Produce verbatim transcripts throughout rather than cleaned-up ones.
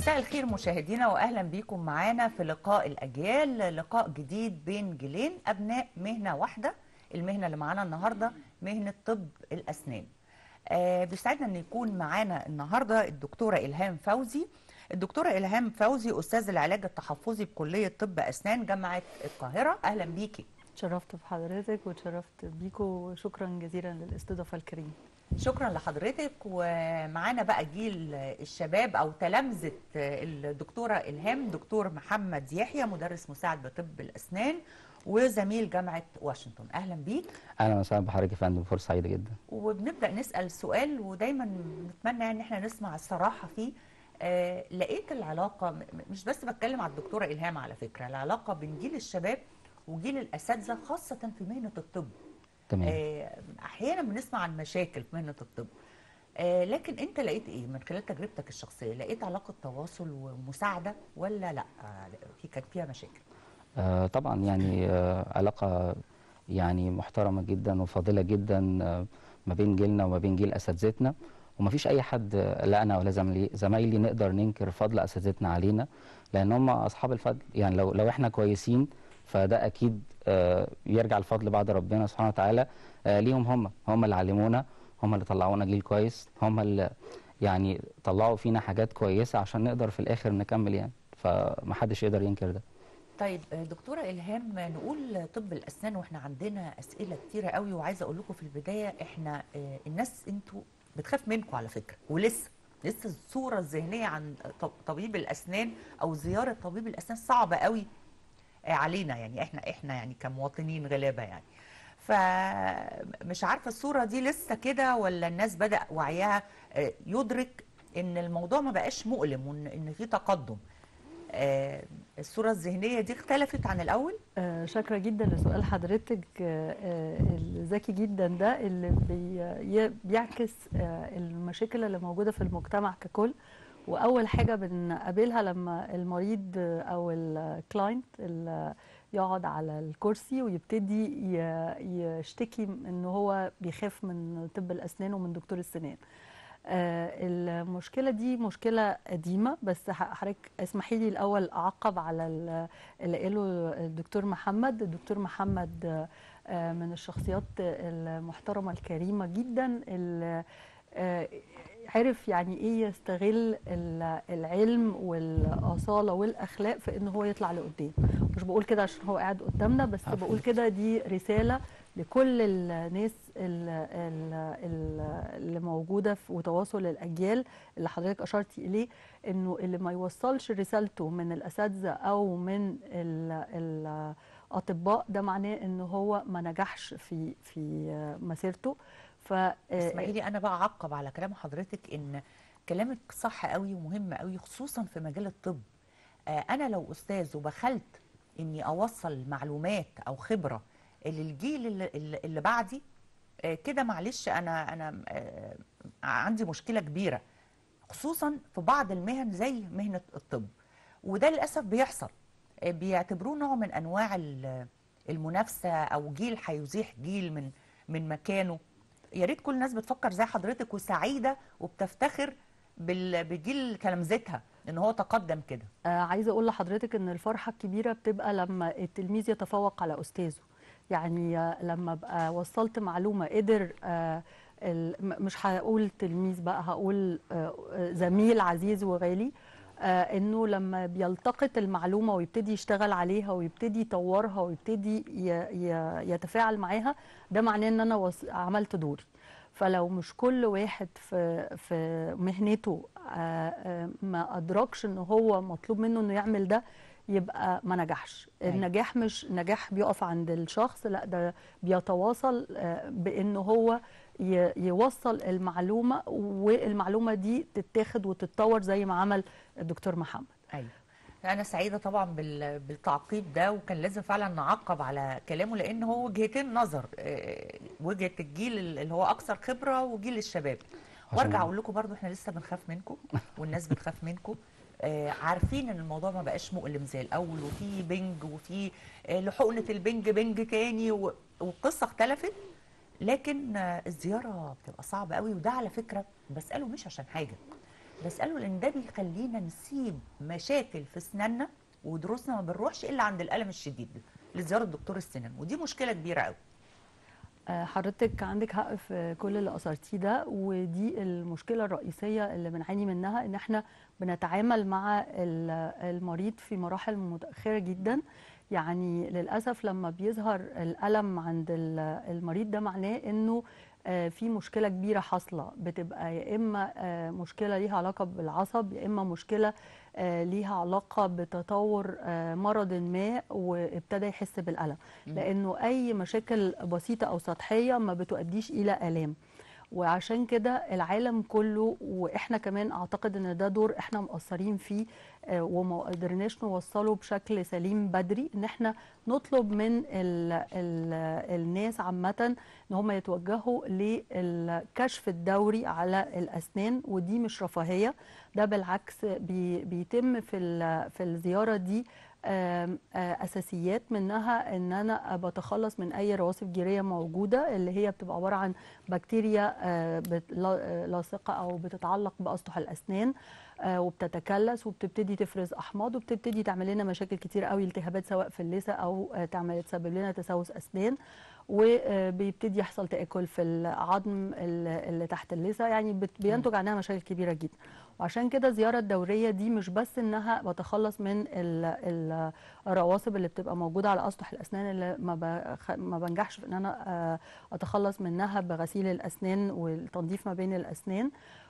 مساء الخير مشاهدينا واهلا بيكم معانا في لقاء الاجيال، لقاء جديد بين جيلين ابناء مهنه واحده. المهنه اللي معانا النهارده مهنه طب الاسنان. آه بيسعدنا ان يكون معانا النهارده الدكتوره الهام فوزي. الدكتوره الهام فوزي استاذ العلاج التحفظي بكليه طب اسنان جامعه القاهره. اهلا بيكي. تشرفت بحضرتك وتشرفت بيكو وشكرا جزيلا للاستضافه الكريمه. شكرا لحضرتك. ومعانا بقى جيل الشباب او تلامذه الدكتوره الهام، دكتور محمد يحيى مدرس مساعد بطب الاسنان وزميل جامعه واشنطن. اهلا بيك. اهلا وسهلا بحضرتك يا فندم، فرصه سعيده جدا. وبنبدا نسال سؤال ودايما نتمنى ان احنا نسمع الصراحه فيه. آه لقيت العلاقه، مش بس بتكلم على الدكتوره الهام، على فكره العلاقه بين جيل الشباب وجيل الاساتذه خاصه في مهنه الطب. تمام. آه احيانا بنسمع عن مشاكل في مهنه الطب، آه لكن انت لقيت ايه من خلال تجربتك الشخصيه؟ لقيت علاقه تواصل ومساعده ولا لا آه في كان فيها مشاكل؟ آه طبعا يعني آه علاقه يعني محترمه جدا وفاضله جدا آه ما بين جيلنا وما بين جيل اساتذتنا، وما فيش اي حد آه لا انا ولا زميلي زمايلي نقدر ننكر فضل اساتذتنا علينا، لان هم اصحاب الفضل. يعني لو لو احنا كويسين فده اكيد آه يرجع الفضل بعد ربنا سبحانه وتعالى آه ليهم. هم هم اللي علمونا، هم اللي طلعونا جيل كويس، هم اللي يعني طلعوا فينا حاجات كويسه عشان نقدر في الاخر نكمل يعني، فمحدش يقدر ينكر ده. طيب دكتوره الهام، نقول طب الاسنان واحنا عندنا اسئله كتيره قوي، وعايزه اقول لكم في البدايه احنا آه الناس انتوا بتخاف منكم على فكره، ولسه لسه الصوره الذهنيه عن طبيب الاسنان او زياره طبيب الاسنان صعبه قوي علينا، يعني احنا احنا يعني كمواطنين غلابه يعني. فمش عارفه الصوره دي لسه كده ولا الناس بدأ وعيها يدرك ان الموضوع ما بقاش مؤلم وان ان في تقدم. الصوره الذهنيه دي اختلفت عن الاول؟ آه شاكره جدا لسؤال حضرتك آه الذكي جدا ده اللي بي بيعكس آه المشاكل اللي موجوده في المجتمع ككل. واول حاجه بنقابلها لما المريض او الكلاينت يقعد على الكرسي ويبتدي يشتكي ان هو بيخاف من طب الاسنان ومن دكتور السنان. آه المشكله دي مشكله قديمه، بس حضرتك اسمحي لي الاول اعقب على اللي قاله الدكتور محمد. الدكتور محمد آه من الشخصيات المحترمه الكريمه جدا اللي آه عرف يعني ايه يستغل العلم والاصاله والاخلاق في ان هو يطلع لقدام. مش بقول كده عشان هو قاعد قدامنا، بس عفو. بقول كده دي رساله لكل الناس اللي موجوده في وتواصل الاجيال اللي حضرتك اشرتي اليه، انه اللي ما يوصلش رسالته من الاساتذه او من الاطباء ده معناه ان هو ما نجحش في في مسيرته. ف اسمحي لي انا بقى اعقب على كلام حضرتك، ان كلامك صح قوي ومهم قوي خصوصا في مجال الطب. آه انا لو استاذ وبخلت اني اوصل معلومات او خبره للجيل اللي, اللي بعدي، آه كده معلش انا انا آه عندي مشكله كبيره، خصوصا في بعض المهن زي مهنه الطب. وده للاسف بيحصل، آه بيعتبروه نوع من انواع المنافسه، او جيل هيزيح جيل من من مكانه. يا ريت كل الناس بتفكر زي حضرتك وسعيده وبتفتخر بجيل تلامذتها ان هو تقدم كده. آه عايزه اقول لحضرتك ان الفرحه الكبيره بتبقى لما التلميذ يتفوق على استاذه. يعني آه لما ابقى وصلت معلومه قدر آه مش هقول تلميذ بقى، هقول آه زميل عزيز وغالي، آه انه لما بيلتقط المعلومه ويبتدي يشتغل عليها ويبتدي يطورها ويبتدي يتفاعل معاها، ده معناه ان انا عملت دوري. فلو مش كل واحد في في مهنته آه آه ما ادركش ان هو مطلوب منه انه يعمل ده، يبقى ما نجحش. النجاح مش نجاح بيقف عند الشخص، لا ده بيتواصل آه بانه هو يوصل المعلومه، والمعلومه دي تتاخد وتتطور زي ما عمل الدكتور محمد. ايوه انا سعيده طبعا بالتعقيب ده، وكان لازم فعلا نعقب على كلامه لان هو وجهتين نظر، وجهه الجيل اللي هو اكثر خبره وجيل الشباب. وارجع اقول لكم برضو احنا لسه بنخاف منكم والناس بتخاف منكم. عارفين ان الموضوع ما بقاش مؤلم زي الاول، وفي بنج وفي لحقنه البنج بنج تاني والقصه اختلفت، لكن الزياره بتبقى صعبه قوي. وده على فكره بساله مش عشان حاجه، بساله لان ده بيخلينا نسيب مشاكل في اسناننا ودروسنا، ما بنروحش الا عند الالم الشديد لزياره دكتور السنان، ودي مشكله كبيره قوي. آه، حضرتك عندك حق في كل اللي أثرتيه ده، ودي المشكلة الرئيسية اللي بنعاني منها، إن إحنا بنتعامل مع ال- المريض في مراحل متأخرة جدا. يعني للأسف لما بيظهر الألم عند ال- المريض ده معناه إنه آه، في مشكلة كبيرة حاصلة، بتبقى يا إما آه، مشكلة ليها علاقة بالعصب، يا إما مشكلة آه، ليها علاقة بتطور آه، مرض ما وابتدى يحس بالألم. مم. لأنه أي مشاكل بسيطة أو سطحية ما بتؤديش إلى آلام. وعشان كده العالم كله، واحنا كمان اعتقد ان ده دور احنا مقصرين فيه آه، وما قدرناش نوصله بشكل سليم بدري، ان احنا نطلب من ال ال الناس عامة ان هم يتوجهوا للكشف الدوري على الاسنان. ودي مش رفاهية، ده بالعكس بي بيتم في ال- في الزيارة دي آم، آه، اساسيات منها ان انا بتخلص من اي رواسب جيريه موجوده، اللي هي بتبقى عباره عن بكتيريا آه، بت- لا- آه، لاصقه او بتتعلق باسطح الاسنان آه، وبتتكلس وبتبتدي تفرز احماض وبتبتدي تعمل لنا مشاكل كتير قوي، التهابات سواء في اللثه او آه، تعمل تسبب لنا تسوس اسنان، وبيبتدي يحصل تآكل في العظم ال- اللي تحت اللثه. يعني بت- بينتج عنها مشاكل كبيره جدا. وعشان كده الزياره الدوريه دي مش بس انها بتخلص من ال- ال- الرواسب اللي بتبقى موجوده على اسطح الاسنان اللي ما بخ- ما بنجحش في ان انا آه، اتخلص منها بغسيل الاسنان والتنظيف ما بين الاسنان،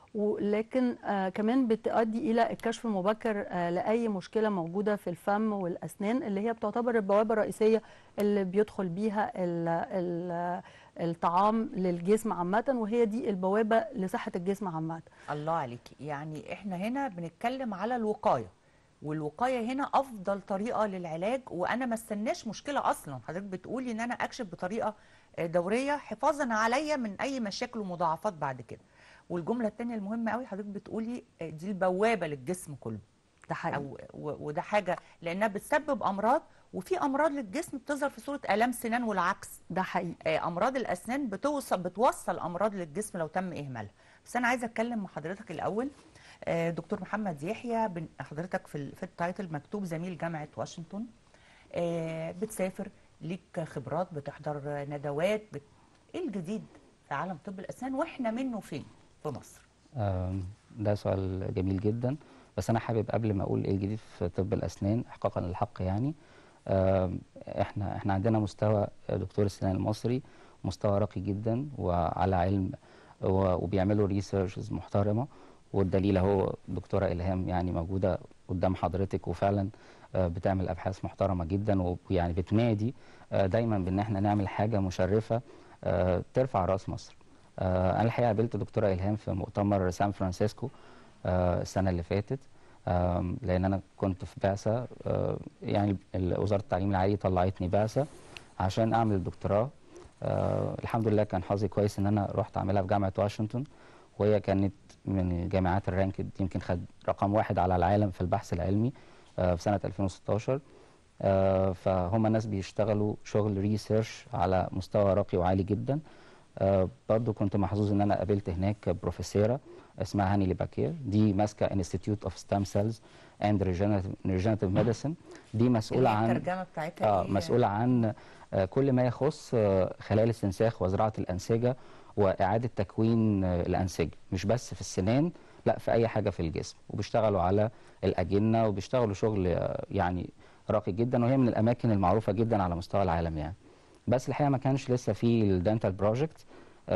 ولكن آه كمان بتؤدي الى الكشف المبكر آه لاي مشكله موجوده في الفم والاسنان، اللي هي بتعتبر البوابه الرئيسيه اللي بيدخل بيها ال ال الطعام للجسم عامه، وهي دي البوابه لصحه الجسم عامه. الله عليكي، يعني احنا هنا بنتكلم على الوقايه، والوقايه هنا افضل طريقه للعلاج، وانا ما استناش مشكله اصلا. حضرتك بتقولي ان انا اكشف بطريقه آه، دوريه حفاظا عليا من اي مشاكل ومضاعفات بعد كده. والجمله الثانيه المهمه قوي حضرتك بتقولي آه، دي البوابه للجسم كله، ده حقيقي. او و- وده حاجه لانها بتسبب امراض، وفي امراض للجسم بتظهر في صوره الام سنان والعكس. ده حقيقي. آه، امراض الاسنان بتوصل بتوصل امراض للجسم لو تم اهمالها. بس انا عايزه اتكلم مع حضرتك الاول. آه، دكتور محمد يحيى، بن- حضرتك في ال- في التايتل مكتوب زميل جامعه واشنطن، آه، بتسافر، ليك خبرات، بتحضر ندوات، بت... ايه الجديد في عالم طب الاسنان واحنا منه فين في مصر؟ آم، ده سؤال جميل جدا. بس انا حابب قبل ما اقول ايه الجديد في طب الاسنان احقاقا للحق، يعني آم، احنا احنا عندنا مستوى دكتور السنان المصري مستوى راقي جدا وعلى علم، و- وبيعملوا ريسيرشز محترمه. والدليل اهو دكتوره الهام يعني موجوده قدام حضرتك، وفعلا آه، بتعمل ابحاث محترمه جدا، ويعني بتنادي آه، دايما بان احنا نعمل حاجه مشرفه آه، ترفع راس مصر. آه، انا الحقيقه قابلت دكتوره الهام في مؤتمر سان فرانسيسكو آه، السنه اللي فاتت، آم، لان انا كنت في بعثه، آه، يعني ال- وزاره التعليم العالي طلعتني بعثه عشان اعمل الدكتوراه. آه، الحمد لله كان حظي كويس ان انا رحت اعملها في جامعه واشنطن، وهي كانت من الجامعات الرانكد، يمكن خد رقم واحد على العالم في البحث العلمي آه، في سنه ألفين وستاشر. آه، فهم ناس بيشتغلوا شغل ريسيرش على مستوى راقي وعالي جدا. آه، برضو كنت محظوظ ان انا قابلت هناك بروفيسوره اسمها هاني ليباكير، دي ماسكه انستيتيوت اوف ستام سيلز اند ريجنريتيف ميديسن. دي مسؤوله اللي هي عن الترجمه بتاعتها اه ايه؟ مسؤوله عن آه، كل ما يخص آه، خلايا الاستنساخ وزراعه الانسجه واعاده تكوين آه، الانسجه، مش بس في السنان، لا في اي حاجه في الجسم. وبيشتغلوا على الاجنه وبيشتغلوا شغل آه، يعني راقي جدا، وهي من الاماكن المعروفه جدا على مستوى العالم يعني. بس الحقيقه ما كانش لسه في الدنتال بروجكت،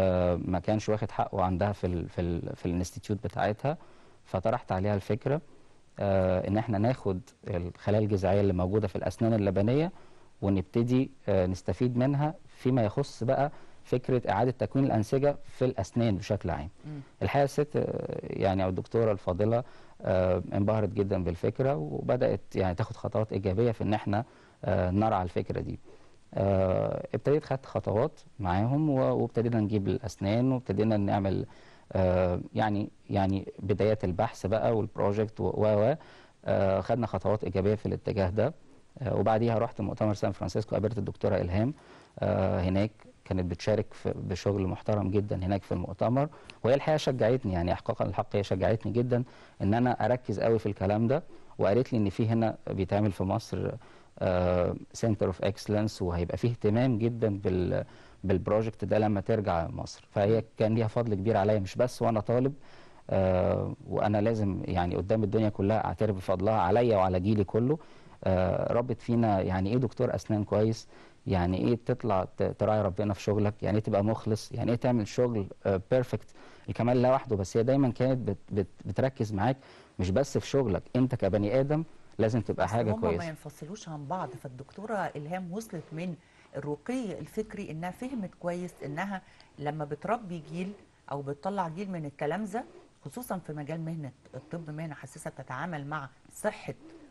ما كانش واخد حقه عندها في ال في ال في الانستيتيوت بتاعتها. فطرحت عليها الفكره آه، ان احنا ناخد الخلايا الجذعيه اللي موجوده في الاسنان اللبنيه ونبتدي آه، نستفيد منها فيما يخص بقى فكره اعاده تكوين الانسجه في الاسنان بشكل عام. مم. الحقيقه الست آه، يعني او الدكتوره الفاضله آه، انبهرت جدا بالفكره، وبدات يعني تاخد خطوات ايجابيه في ان احنا آه، نرعى الفكره دي. آه، ابتديت خدت خطوات معاهم و- وابتدينا نجيب الاسنان وابتدينا نعمل آه، يعني يعني بدايات البحث بقى والبروجكت و و آه، خدنا خطوات ايجابيه في الاتجاه ده. آه، وبعديها رحت مؤتمر سان فرانسيسكو، قابلت الدكتوره الهام آه، هناك. كانت بتشارك في بشغل محترم جدا هناك في المؤتمر، وهي الحقيقه شجعتني، يعني احقاقا الحق هي شجعتني جدا ان انا اركز قوي في الكلام ده، وقالت لي ان في هنا بيتعمل في مصر سنتر اوف اكسلنس، وهيبقى فيه اهتمام جدا بال بالبروجكت ده لما ترجع مصر. فهي كان ليها فضل كبير عليا، مش بس وانا طالب، آه وانا لازم يعني قدام الدنيا كلها اعترف بفضلها عليا وعلى جيلي كله. آه ربت فينا يعني ايه دكتور اسنان كويس، يعني ايه تطلع تراعي ربنا في شغلك، يعني ايه تبقى مخلص، يعني ايه تعمل شغل بيرفكت. آه الكمال لا وحده، بس هي دايما كانت بت بت بتركز معاك مش بس في شغلك، انت كبني ادم لازم تبقى حاجه هم كويسه. ما ينفصلوش عن بعض. فالدكتوره الهام وصلت من الرقي الفكري انها فهمت كويس انها لما بتربي جيل او بتطلع جيل من التلامذه، خصوصا في مجال مهنه الطب، مهنه حساسه بتتعامل مع صحه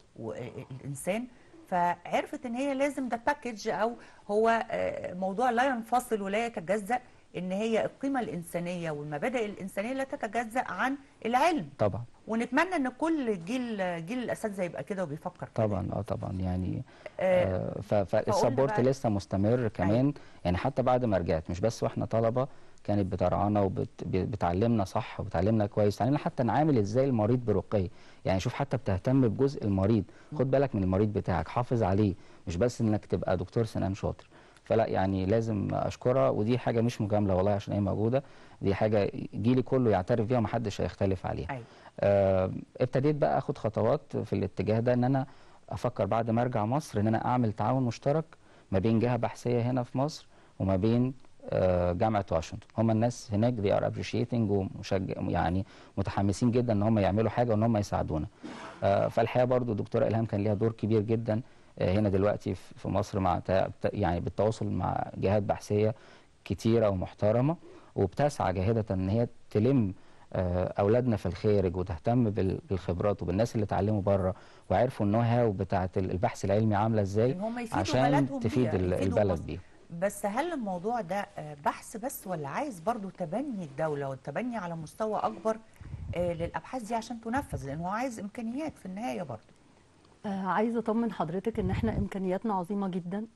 الانسان، فعرفت ان هي لازم ده باكج، او هو موضوع لا ينفصل ولا يتجزأ، ان هي القيمه الانسانيه والمبادئ الانسانيه لا تتجزأ عن العلم. طبعا. ونتمنى ان كل جيل جيل الاساتذه يبقى كده وبيفكر كده. طبعا اه طبعا يعني آه آه فالسبورت لسه مستمر كمان. أيوة. يعني حتى بعد ما رجعت مش بس واحنا طلبه، كانت بترعانا وبتعلمنا صح وبتعلمنا كويس، تعلمنا حتى نعامل ازاي المريض برقي. يعني شوف حتى بتهتم بجزء المريض، خد بالك من المريض بتاعك، حافظ عليه، مش بس انك تبقى دكتور سنان شاطر. فلا يعني لازم اشكرها، ودي حاجه مش مجامله والله عشان هي موجوده، دي حاجه جيلي كله يعترف بيها ومحدش هيختلف عليها. أيوة. آه ابتديت بقى اخد خطوات في الاتجاه ده، ان انا افكر بعد ما ارجع مصر ان انا اعمل تعاون مشترك ما بين جهه بحثيه هنا في مصر وما بين آه جامعه واشنطن. هم الناس هناك they are appreciating ومشجع، يعني متحمسين جدا ان هم يعملوا حاجه وان هم يساعدونا. آه فالحقيقه برضو الدكتوره الهام كان ليها دور كبير جدا آه هنا دلوقتي في مصر، مع يعني بالتواصل مع جهات بحثيه كتيره ومحترمه، وبتسعى جاهده ان هي تلم اولادنا في الخارج وتهتم بالخبرات وبالناس اللي اتعلموا بره وعرفوا النو هاو بتاعه البحث العلمي عامله ازاي عشان تفيد البلد بيه. بس هل الموضوع ده بحث بس، ولا عايز برضو تبني الدوله والتبني على مستوى اكبر للابحاث دي عشان تنفذ، لان هو عايز امكانيات في النهايه برضو؟ آه عايزه اطمن حضرتك ان احنا امكانياتنا عظيمه جدا،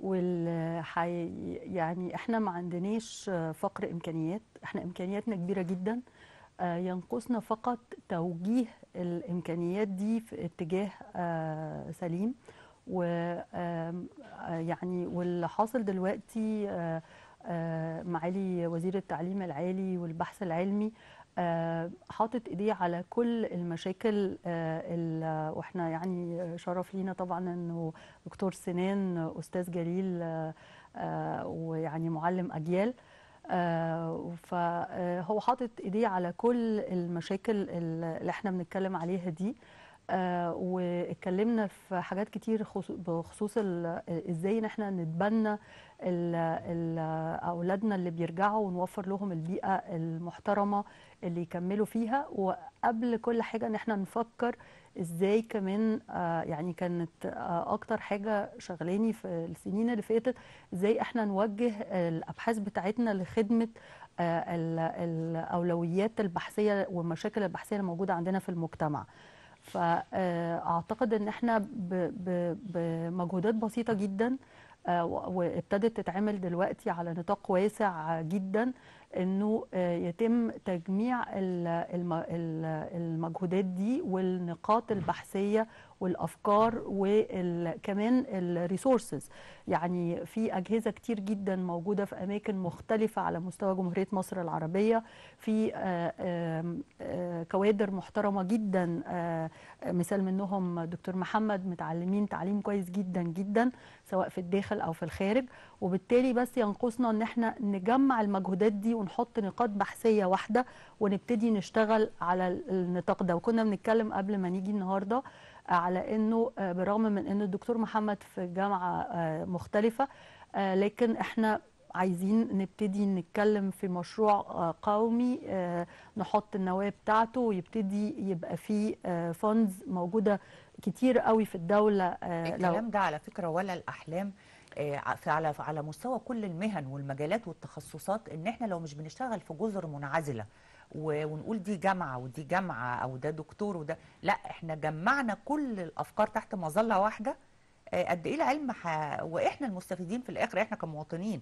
والحي يعني احنا ما عندناش فقر امكانيات، احنا امكانياتنا كبيره جدا. آه ينقصنا فقط توجيه الامكانيات دي في اتجاه آه سليم. و يعني واللي حاصل دلوقتي آه آه معالي وزير التعليم العالي والبحث العلمي آه حاطط ايديه على كل المشاكل، آه واحنا يعني شرف لينا طبعا انه دكتور سنان استاذ جليل آه آه ويعني معلم اجيال، آه فهو حاطط ايديه على كل المشاكل اللي احنا بنتكلم عليها دي. آه واتكلمنا في حاجات كتير بخصوص ازاي ان احنا نتبنى ال ال اولادنا اللي بيرجعوا ونوفر لهم البيئه المحترمه اللي يكملوا فيها. وقبل كل حاجه ان احنا نفكر ازاي كمان آه يعني كانت آه اكتر حاجه شغلاني في السنين اللي فاتت ازاي احنا نوجه الابحاث بتاعتنا لخدمه آه الاولويات البحثيه والمشاكل البحثيه اللي موجوده عندنا في المجتمع. فاعتقد ان احنا بمجهودات بسيطه جدا وابتدت تتعمل دلوقتي على نطاق واسع جدا انه يتم تجميع المجهودات دي والنقاط البحثيه والافكار وكمان الريسورسز. يعني في اجهزه كتير جدا موجوده في اماكن مختلفه على مستوى جمهوريه مصر العربيه، في كوادر محترمه جدا، مثال منهم دكتور محمد، متعلمين تعليم كويس جدا جدا سواء في الداخل او في الخارج. وبالتالي بس ينقصنا ان احنا نجمع المجهودات دي ونحط نقاط بحثيه واحده ونبتدي نشتغل على النطاق ده. وكنا بنتكلم قبل ما نيجي النهارده على انه بالرغم من ان الدكتور محمد في جامعه مختلفه، لكن احنا عايزين نبتدي نتكلم في مشروع قومي نحط النواة بتاعته ويبتدي يبقى فيه فاندز موجوده كتير قوي في الدوله. الكلام لو ده على فكره ولا الاحلام على على مستوى كل المهن والمجالات والتخصصات، ان احنا لو مش بنشتغل في جزر منعزله ونقول دي جامعه ودي جامعه او ده دكتور وده لا، احنا جمعنا كل الافكار تحت مظله واحده، قد ايه العلم ح... واحنا المستفيدين في الاخر احنا كمواطنين.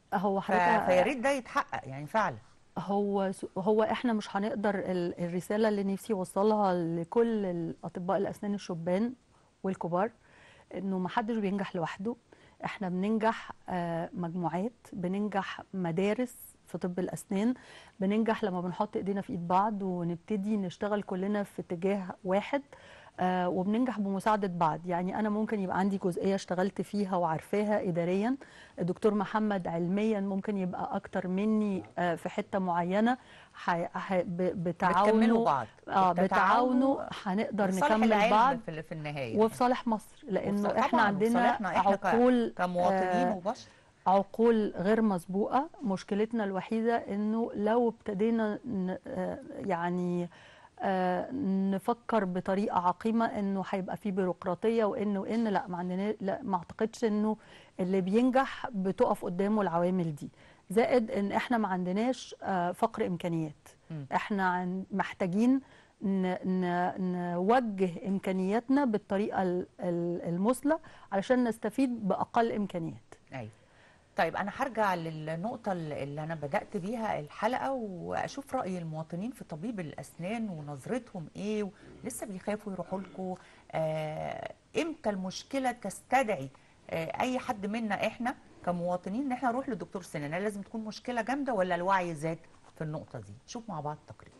هو ف- حضرتك فيا ريت ده يتحقق يعني فعلا. هو هو احنا مش هنقدر ال- الرساله اللي نفسي اوصلها لكل الاطباء الاسنان الشبان والكبار انه ما حدش بينجح لوحده. احنا بننجح آه، مجموعات، بننجح مدارس في طب الاسنان، بننجح لما بنحط ايدينا في ايد بعض ونبتدي نشتغل كلنا في اتجاه واحد. آه، وبننجح بمساعده بعض. يعني انا ممكن يبقى عندي جزئيه اشتغلت فيها وعارفاها اداريا، الدكتور محمد علميا ممكن يبقى اكتر مني آه، في حته معينه. ح- ح- ب- بتكملوا بتعاونه بعض اه وبتتعاونوا بتعاونه هنقدر لصالح نكمل بعض العلم في في النهايه وفي يعني. صالح مصر، وفي لانه احنا طبعا وفي عندنا صالحنا احنا ك- عقول كمواطنين آه وبشر. عقول غير مسبوقة. مشكلتنا الوحيدة انه لو ابتدينا ن- آه، يعني آه، نفكر بطريقة عقيمة انه هيبقى في بيروقراطية وانه ان لا ما عندنا، لا ما اعتقدش انه اللي بينجح بتقف قدامه العوامل دي. زائد ان احنا ما عندناش آه، فقر امكانيات. مم. احنا عن- محتاجين ن- ن- نوجه امكانياتنا بالطريقة ال- ال- المثلى علشان نستفيد باقل امكانيات. ايوه. طيب انا هرجع للنقطه اللي انا بدات بيها الحلقه واشوف راي المواطنين في طبيب الاسنان ونظرتهم ايه. لسه بيخافوا يروحوا لكم؟ آه امتى المشكله تستدعي آه اي حد منا احنا كمواطنين ان احنا نروح لدكتور سنان؟ هل لازم تكون مشكله جامده ولا الوعي زاد في النقطه دي؟ شوف مع بعض التقرير.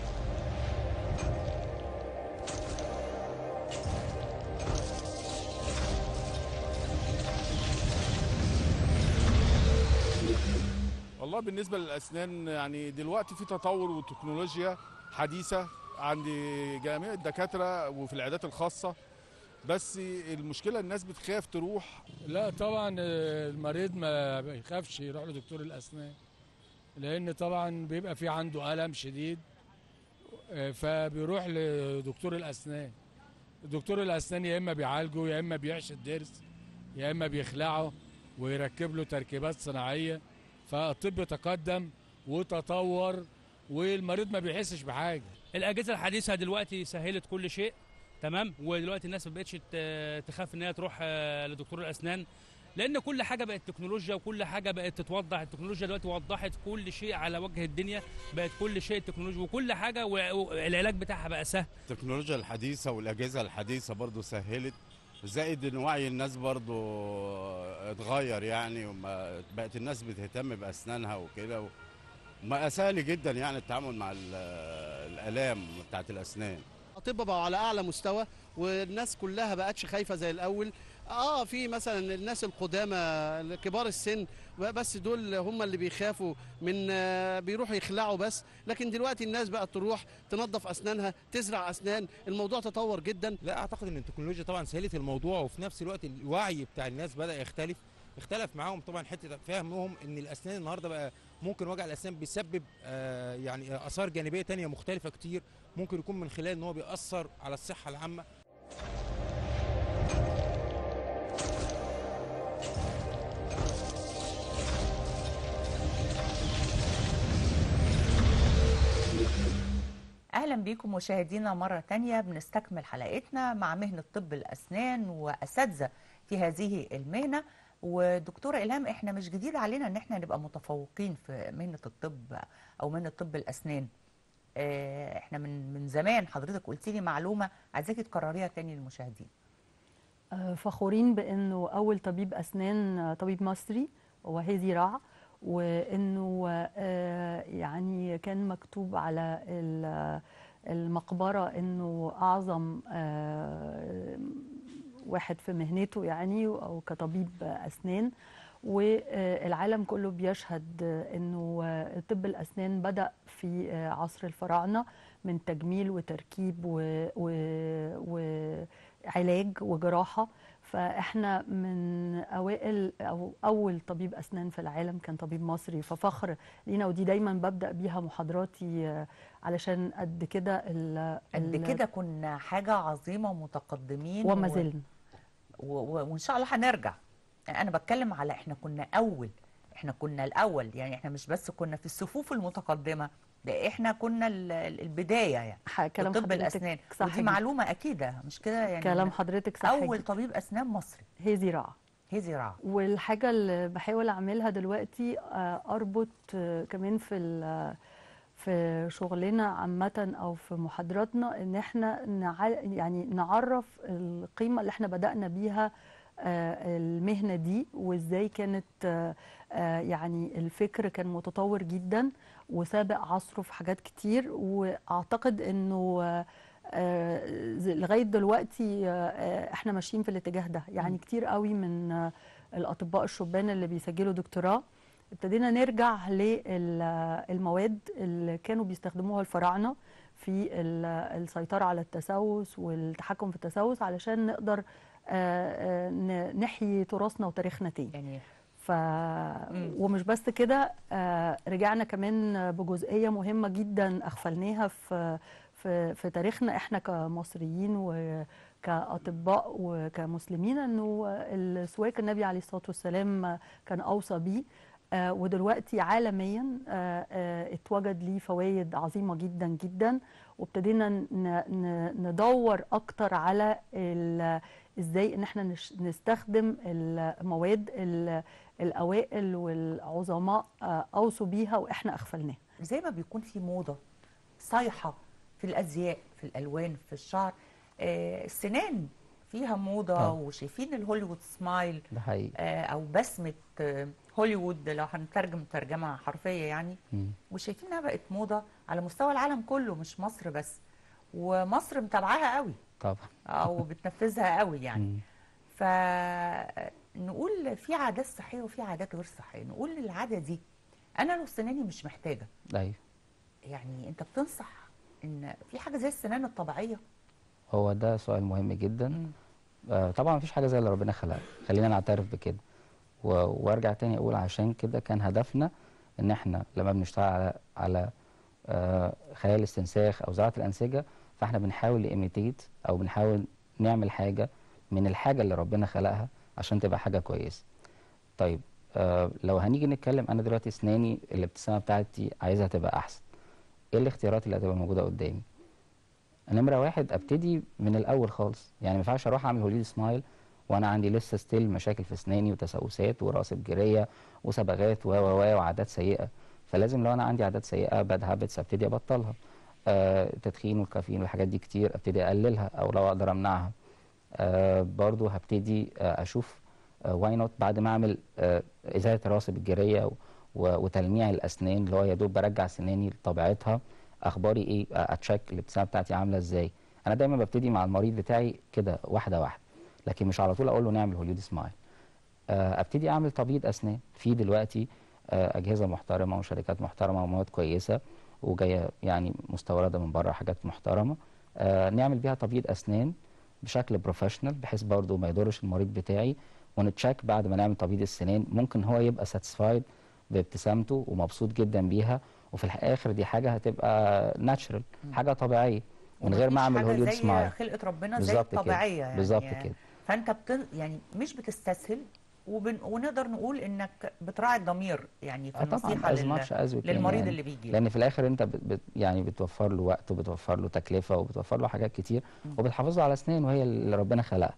والله بالنسبة للأسنان يعني دلوقتي في تطور وتكنولوجيا حديثة عند جميع الدكاترة وفي العيادات الخاصة، بس المشكلة الناس بتخاف تروح. لا طبعا المريض ما بيخافش يروح لدكتور الأسنان، لأن طبعا بيبقى في عنده ألم شديد فبيروح لدكتور الأسنان. دكتور الأسنان يا إما بيعالجه يا إما بيعش الضرس يا إما بيخلعه ويركب له تركيبات صناعية. فالطب تقدم وتطور والمريض ما بيحسش بحاجه. الاجهزه الحديثه دلوقتي سهلت كل شيء، تمام. ودلوقتي الناس ما بقتش ت- تخاف ان هي تروح آه، لدكتور الاسنان، لان كل حاجه بقت تكنولوجيا وكل حاجه بقت تتوضح. التكنولوجيا دلوقتي وضحت كل شيء على وجه الدنيا، بقت كل شيء تكنولوجيا وكل حاجه والعلاج بتاعها بقى سهل. التكنولوجيا الحديثة والأجهزة الحديثة برضو سهلت، زائد ان وعي الناس برضو اتغير يعني، وما بقت الناس بتهتم بأسنانها وكده، وما سهل جدا يعني التعامل مع ال- الآلام بتاعت الأسنان. الاطباء بقوا على اعلى مستوى والناس كلها بقتش خايفه زي الاول. اه في مثلا الناس القدامى كبار السن بس دول هم اللي بيخافوا من آه، بيروحوا يخلعوا بس، لكن دلوقتي الناس بقت تروح تنظف اسنانها تزرع اسنان. الموضوع تطور جدا. لا اعتقد ان التكنولوجيا طبعا سهلت الموضوع، وفي نفس الوقت الوعي بتاع الناس بدا يختلف. اختلف معاهم طبعا حته فهمهم ان الاسنان النهارده بقى ممكن وجع الاسنان بيسبب آه يعني اثار جانبيه تانية مختلفه كتير، ممكن يكون من خلال ان هو بيأثر على الصحه العامه. أهلا بكم مشاهدينا مرة تانية. بنستكمل حلقتنا مع مهنة طب الأسنان وأساتذة في هذه المهنة. ودكتورة إلهام، إحنا مش جديد علينا إن إحنا نبقى متفوقين في مهنة الطب أو مهنة طب الأسنان. آه، إحنا من من زمان. حضرتك قلتي لي معلومة عايزاكي تكرريها تاني للمشاهدين. آه، فخورين بانه اول طبيب اسنان آه، طبيب مصري هو هيدي رع، وانه آه، يعني كان مكتوب على ال- المقبره انه اعظم آه، واحد في مهنته يعني او كطبيب اسنان. والعالم كله بيشهد انه طب الاسنان بدأ في عصر الفراعنه من تجميل وتركيب و- و- وعلاج وجراحه. فاحنا من اوائل او اول طبيب اسنان في العالم كان طبيب مصري، ففخر لينا. ودي دايما ببدأ بيها محاضراتي علشان قد كده ال- قد ال- كده كنا حاجة عظيمة ومتقدمين وما و- زلنا. و- و- وإن شاء الله هنرجع. أنا بتكلم على إحنا كنا أول، إحنا كنا الأول. يعني إحنا مش بس كنا في الصفوف المتقدمة، ده إحنا كنا ال- ال- البداية يعني ح- كلام في طب حضرتك الأسنان. صح ودي جدا. معلومة أكيدة مش كده يعني؟ كلام حضرتك صح أول جدا. طبيب أسنان مصري. هي زراعة. هذه رعب. والحاجه اللي بحاول اعملها دلوقتي آه، اربط آه، كمان في ال- في شغلنا عامه او في محاضراتنا ان احنا نع... يعني نعرف القيمه اللي احنا بدانا بيها آه، المهنه دي، وازاي كانت آه، آه، يعني الفكر كان متطور جدا وسابق عصره في حاجات كتير. واعتقد انه آه، آه، ز- لغايه دلوقتي آه، آه، احنا ماشيين في الاتجاه ده. يعني مم. كتير قوي من آه، الاطباء الشبان اللي بيسجلوا دكتوراه ابتدينا نرجع للمواد اللي كانوا بيستخدموها الفراعنه في ال- السيطره على التسوس والتحكم في التسوس، علشان نقدر آه، آه، ن- نحيي تراثنا وتاريخنا تاني. يعني ف مم. ومش بس كده، آه، رجعنا كمان بجزئيه مهمه جدا اغفلناها في في في تاريخنا احنا كمصريين وكاطباء وكمسلمين، انه السواك النبي عليه الصلاه والسلام كان اوصى بيه. آه، ودلوقتي عالميا آه، آه، اتوجد ليه فوائد عظيمه جدا جدا، وابتدينا ن- ن- ندور اكتر على ال- ازاي ان احنا نش- نستخدم المواد ال- الاوائل والعظماء آه، اوصوا بيها واحنا اغفلناها. زي ما بيكون في موضة صايحة في الأزياء، في الألوان، في الشعر، آه السنان فيها موضة، آه. وشايفين الهوليوود سمايل ده حقيقي. آه أو بسمة آه هوليوود لو هنترجم ترجمة حرفية يعني. مم. وشايفين انها بقت موضة على مستوى العالم كله مش مصر بس، ومصر متابعاها قوي طبعا. أو بتنفذها قوي يعني. مم. فنقول في عادات صحية وفي عادات غير صحية. نقول العادة دي أنا لو سناني مش محتاجة، ايوه. يعني انت بتنصح ان في حاجه زي السنان الطبيعيه؟ هو ده سؤال مهم جدا. مم. آه طبعا مفيش حاجه زي اللي ربنا خلقها، خلينا نعترف بكده. و- وارجع تاني اقول عشان كده كان هدفنا ان احنا لما بنشتغل على على آه خلايا الاستنساخ او زراعه الانسجه، فاحنا بنحاول ايميتيت او بنحاول نعمل حاجه من الحاجه اللي ربنا خلقها عشان تبقى حاجه كويسه. طيب آه لو هنيجي نتكلم، انا دلوقتي اسناني الابتسامه بتاعتي عايزها تبقى احسن، ايه الاختيارات اللي هتبقى موجوده قدامي؟ نمره واحد، ابتدي من الاول خالص. يعني ما ينفعش اروح اعمل هوليود سمايل وانا عندي لسه ستيل مشاكل في اسناني وتسوسات وراسب جيريه وصبغات و و و وعادات سيئه. فلازم لو انا عندي عادات سيئه باد هابتس ابتدي ابطلها. آه التدخين والكافيين والحاجات دي كتير ابتدي اقللها او لو اقدر امنعها. آه برضو هبتدي آه اشوف واي نوت بعد ما اعمل آه ازاله راسب الجيريه و- و- وتلميع الاسنان اللي هو يا دوب برجع سناني لطبيعتها، اخباري ايه؟ آه اتشيك الابتسامه بتاعتي عامله ازاي. انا دايما ببتدي مع المريض بتاعي كده واحده واحده، لكن مش على طول اقول له نعمل هوليود سمايل. آه ابتدي اعمل تبييض اسنان. في دلوقتي آه اجهزه محترمه وشركات محترمه ومواد كويسه وجايه يعني مستورده من بره، حاجات محترمه آه نعمل بيها تبييض اسنان بشكل بروفيشنال، بحيث برضو ما يضرش المريض بتاعي. ونتشيك بعد ما نعمل تبييض السنان، ممكن هو يبقى ساتسفايد بابتسامته ومبسوط جدا بيها، وفي الاخر دي حاجه هتبقى ناتشرال، حاجه طبيعيه من غير ما اعمل هوليود زي سمايل. خلقه ربنا زي بالظبط كده. الطبيعيه يعني. بالظبط كده. فانت بتن... يعني مش بتستسهل، وبن... ونقدر نقول انك بتراعي الضمير يعني في آه طبعا النصيحه as لل... much as we can للمريض يعني. اللي بيجي. لان في الاخر انت بت بت يعني بتوفر له وقت وبتوفر له تكلفه وبتوفر له حاجات كتير، وبتحافظ له على اسنانه وهي اللي ربنا خلقها.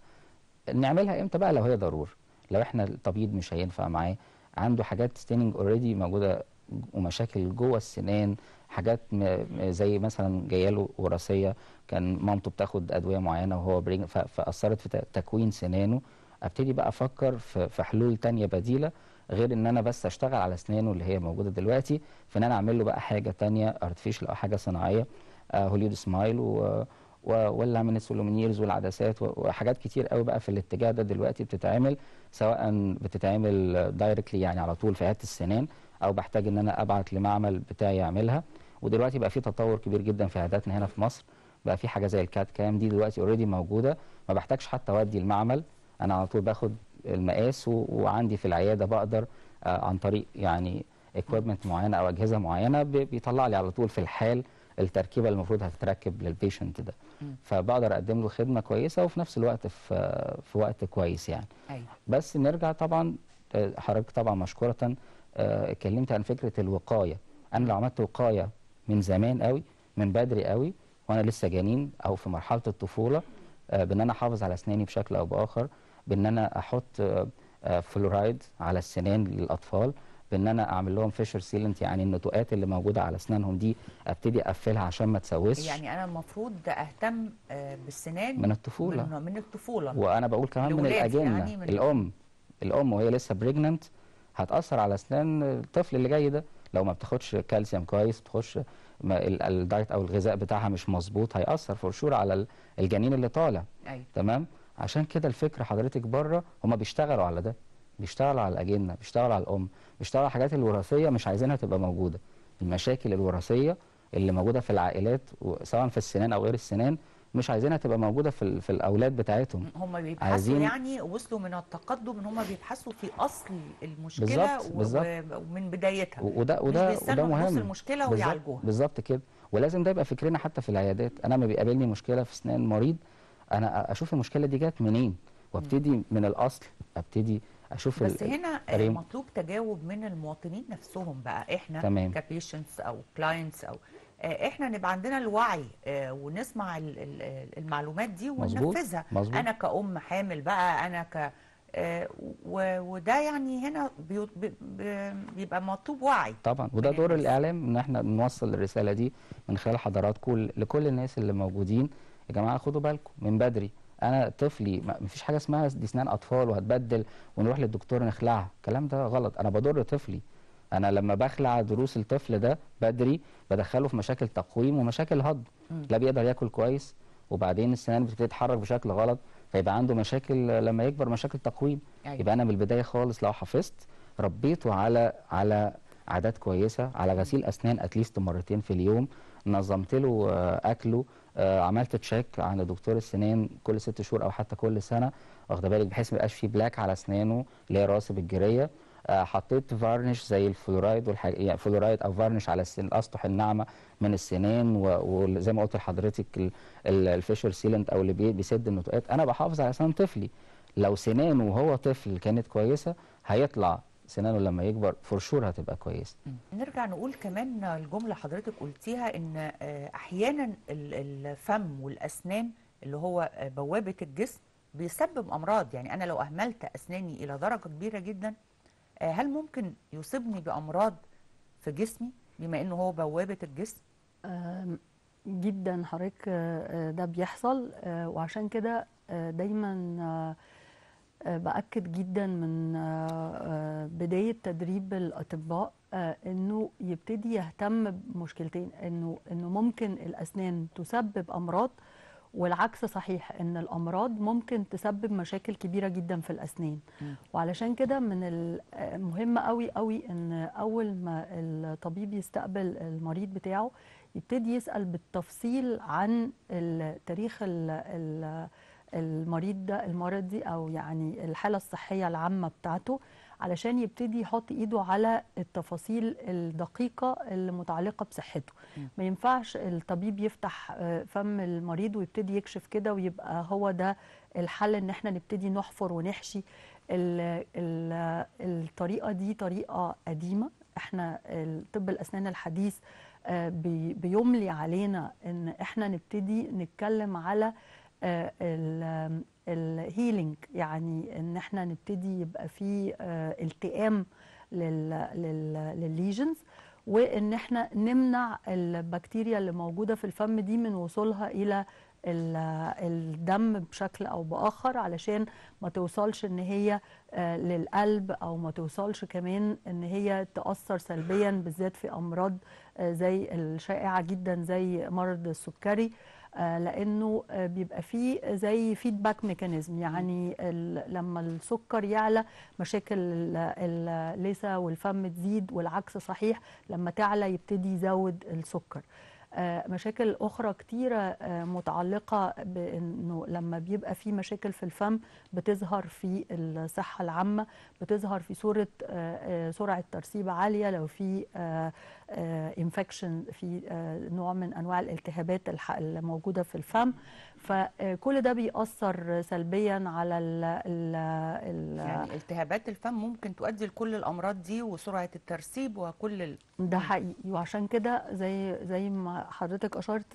نعملها امتى بقى؟ لو هي ضروره، لو احنا التبييض مش هينفع معاه، عنده حاجات ستيننج اوريدي موجوده ومشاكل جوه السنان، حاجات م م- زي مثلا جايه له وراثيه، كان مامته بتاخد ادويه معينه وهو برينج ف- فاثرت في ت- تكوين سنانه. ابتدي بقى افكر في, في حلول تانية بديله، غير ان انا بس اشتغل على اسنانه اللي هي موجوده دلوقتي، في ان انا اعمل له بقى حاجه تانية ارتفيشال او حاجه صناعيه، آه هوليود سمايل و واللامينس واللومينيرز والعدسات و- وحاجات كتير قوي بقى في الاتجاه ده دلوقتي بتتعمل، سواء بتتعمل دايركتلي يعني على طول في عياده السنان، او بحتاج ان انا ابعت لمعمل بتاعي يعملها. ودلوقتي بقى في تطور كبير جدا في عياداتنا هنا في مصر، بقى في حاجه زي الكات كام دي دلوقتي اوريدي موجوده، ما بحتاجش حتى اودي المعمل، انا على طول باخد المقاس و... وعندي في العياده بقدر آه عن طريق يعني اكويبمنت معينه او اجهزه معينه ب... بيطلع لي على طول في الحال التركيبه اللي المفروض هتتركب للبيشنت ده. فبقدر اقدم له خدمه كويسه وفي نفس الوقت في في وقت كويس يعني. أيوة. بس نرجع طبعا، آه، حضرتك طبعا مشكوره آه، اتكلمت عن فكره الوقايه. انا لو عملت وقايه من زمان قوي، من بدري قوي وانا لسه جنين او في مرحله الطفوله، آه، بان انا احافظ على اسناني بشكل او باخر، بان انا احط آه، آه، فلورايد على السنان للاطفال، بان انا اعمل لهم فيشر سيلنت، يعني النتوءات اللي موجوده على اسنانهم دي ابتدي اقفلها عشان ما تسوسش. يعني انا المفروض اهتم آه، بالسنان من الطفوله من, من الطفوله. وانا بقول كمان من لولادي الاجنه يعني من الام الام وهي لسه بريجننت هتاثر على اسنان الطفل اللي جاي ده، لو ما بتاخدش كالسيوم كويس، ما بتاخدش ما ال- الدايت او الغذاء بتاعها مش مظبوط، هياثر فور شور على ال- الجنين اللي طالع. أيوة. تمام. عشان كده الفكره حضرتك بره هم بيشتغلوا على ده، بيشتغلوا على الاجنه، بيشتغلوا على الام، بيشتغلوا على الحاجات الوراثيه مش عايزينها تبقى موجوده. المشاكل الوراثيه اللي موجوده في العائلات سواء في السنان او غير السنان مش عايزينها تبقى موجوده في ال- في الاولاد بتاعتهم. هم بيبحثوا عايزين- يعني وصلوا من التقدم ان هم بيبحثوا في اصل المشكله بالظبط، و- بالظبط. و- ومن بدايتها، و- وده مش وده بيستنوا وده حدوث مهم. المشكله بالظبط- ويعالجوها. بالظبط كده. ولازم ده يبقى فكرنا حتى في العيادات. انا لما بيقابلني مشكله في اسنان مريض، انا اشوف المشكله دي جت منين وابتدي من الاصل، ابتدي اشوف بس ال- هنا آه، الريم- مطلوب تجاوب من المواطنين نفسهم بقى، احنا تمام. كبيشنتس او كلاينتس او آه، احنا نبقى عندنا الوعي آه، ونسمع ال- ال- المعلومات دي مظبوط، وننفذها. مظبوط. انا كأم حامل بقى، انا ك آه، و- وده يعني هنا بي- بي- بي- بيبقى مطلوب وعي. طبعا، وده من دور الناس. الاعلام ان احنا نوصل الرساله دي من خلال حضراتكم لكل الناس اللي موجودين. يا جماعه خدوا بالكم من بدري. انا طفلي ما فيش حاجه اسمها دي اسنان اطفال وهتبدل ونروح للدكتور نخلعها، الكلام ده غلط. انا بضر طفلي. انا لما بخلع ضروس الطفل ده بدري بدخله في مشاكل تقويم ومشاكل هضم، لا بيقدر ياكل كويس، وبعدين السنان بتبتدي تتحرك بشكل غلط، فيبقى عنده مشاكل لما يكبر مشاكل تقويم. أيوة. يبقى انا من البدايه خالص لو حافظت ربيته على على عادات كويسه، على غسيل اسنان اتليست مرتين في اليوم، نظمت له آه، اكله، آه، عملت تشيك عند دكتور السنان كل ست شهور او حتى كل سنه، واخده بالك بحيث ما يبقاش فيه بلاك على اسنانه اللي هي راسب الجيريه. آه، حطيت فارنش زي الفلورايد والحاج... يعني فلورايد او فارنش على السن الاسطح الناعمه من السنان، و- وزي ما قلت لحضرتك ال- ال- الفيشر سيلنت او اللي بي- بيسد النتوءات. انا بحافظ على اسنان طفلي. لو سنانه وهو طفل كانت كويسه هيطلع سنانه لما يكبر فور شور هتبقى كويسه. نرجع نقول كمان الجملة حضرتك قلتيها ان آه، احيانا ال- الفم والاسنان اللي هو آه، بوابة الجسم بيسبب امراض. يعني انا لو اهملت اسناني الى درجة كبيرة جدا، آه، هل ممكن يصيبني بامراض في جسمي بما انه هو بوابة الجسم؟ آم، جدا حضرتك، آه، آه، ده بيحصل، آه، وعشان كده آه، دايما آه، آه، بأكد جدا من آه، آه، بداية تدريب الأطباء آه، إنه يبتدي يهتم بمشكلتين، إنه إنه ممكن الأسنان تسبب أمراض، والعكس صحيح، إن الأمراض ممكن تسبب مشاكل كبيرة جدا في الأسنان. وعلشان كده من المهم قوي قوي إن أول ما الطبيب يستقبل المريض بتاعه يبتدي يسأل بالتفصيل عن التاريخ ال- ال- المريض ده المرضي، او يعني الحاله الصحيه العامه بتاعته، علشان يبتدي يحط ايده على التفاصيل الدقيقه اللي متعلقه بصحته. ما ينفعش الطبيب يفتح آه، فم المريض ويبتدي يكشف كده ويبقى هو ده الحل، ان احنا نبتدي نحفر ونحشي. ال- ال- الطريقه دي طريقه قديمه. احنا طب الاسنان الحديث آه، بي- بيملي علينا ان احنا نبتدي نتكلم على الهيلينج، يعني ان احنا نبتدي يبقى في آه، التئام للليجنز، وان احنا نمنع البكتيريا اللي موجوده في الفم دي من وصولها الى ال- الدم بشكل او باخر، علشان ما توصلش ان هي آه، للقلب، او ما توصلش كمان ان هي تاثر سلبيا بالذات في امراض آه، زي الشائعه جدا زي مرض السكري. آه، لانه آه، بيبقى فيه زي فيدباك ميكانيزم، يعني ال- لما السكر يعلى مشاكل ال- اللثه والفم تزيد، والعكس صحيح، لما تعلى يبتدي يزود السكر. آه، مشاكل أخرى كتيرة آه، متعلقة بأنه لما بيبقى في مشاكل في الفم بتظهر في الصحة العامة، بتظهر في صورة آه، آه، سرعة ترسيب عالية، لو في انفكشن، في آه، نوع من أنواع الالتهابات الح- الموجودة في الفم. فكل ده بيأثر سلبيا على ال ال ال يعني التهابات الفم ممكن تؤدي لكل الامراض دي وسرعة الترسيب وكل ال... ده حقيقي. وعشان كده زي زي ما حضرتك اشرتي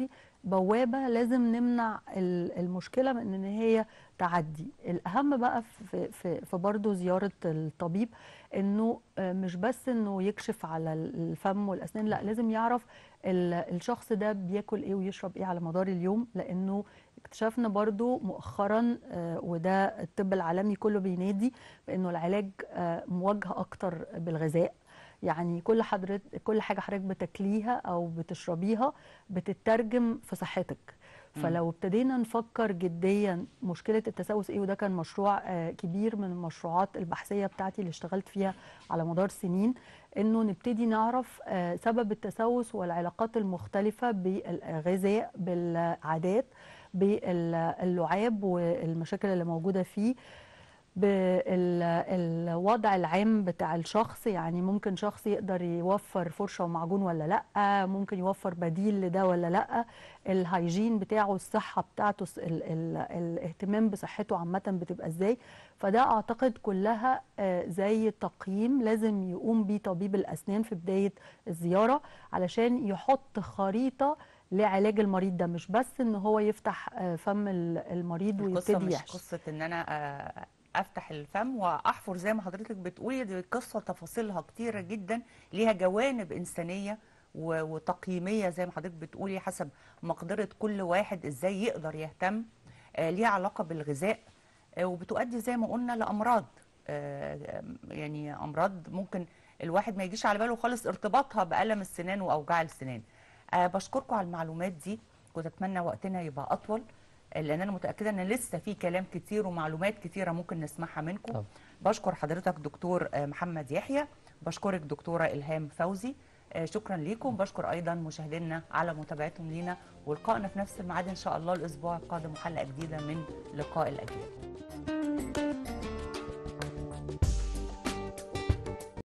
بوابه لازم نمنع المشكله من ان هي تعدي. الاهم بقى في في في برضه زياره الطبيب انه مش بس انه يكشف على الفم والاسنان، لا لازم يعرف الشخص ده بياكل ايه ويشرب ايه على مدار اليوم، لانه اكتشفنا برضو مؤخرا وده الطب العالمي كله بينادي بانه العلاج موجه اكتر بالغذاء. يعني كل حضرتك كل حاجه حضرتك بتاكليها او بتشربيها بتترجم في صحتك. فلو ابتدينا نفكر جديا مشكله التسوس ايه، وده كان مشروع كبير من المشروعات البحثيه بتاعتي اللي اشتغلت فيها على مدار سنين، انه نبتدي نعرف سبب التسوس والعلاقات المختلفه بالغذاء بالعادات باللعاب والمشاكل اللي موجوده فيه بالوضع العام بتاع الشخص. يعني ممكن شخص يقدر يوفر فرشة ومعجون ولا لأ، ممكن يوفر بديل لده ولا لأ، الهايجين بتاعه، الصحة بتاعته، ال ال الاهتمام بصحته عامة بتبقى ازاي. فده اعتقد كلها زي تقييم لازم يقوم بيه طبيب الأسنان في بداية الزيارة علشان يحط خريطة لعلاج المريض ده، مش بس ان هو يفتح فم المريض ويبتدي مش يحشي. قصة ان انا افتح الفم واحفر زي ما حضرتك بتقولي، دي قصه تفاصيلها كتيره جدا، ليها جوانب انسانيه وتقييميه زي ما حضرتك بتقولي حسب مقدره كل واحد ازاي يقدر يهتم. آه ليها علاقه بالغذاء، آه وبتؤدي زي ما قلنا لامراض، آه يعني امراض ممكن الواحد ما يجيش على باله خالص ارتباطها بالم السنان واوجاع السنان. آه بشكركم على المعلومات دي، كنت اتمنى وقتنا يبقى اطول لان انا متاكده ان لسه في كلام كتير ومعلومات كتيره ممكن نسمعها منكم. طب. بشكر حضرتك دكتور محمد يحيى، بشكرك دكتوره الهام فوزي، شكرا ليكم. بشكر ايضا مشاهدينا على متابعتهم لينا، ولقائنا في نفس الميعاد ان شاء الله الاسبوع القادم وحلقه جديده من لقاء الاجيال.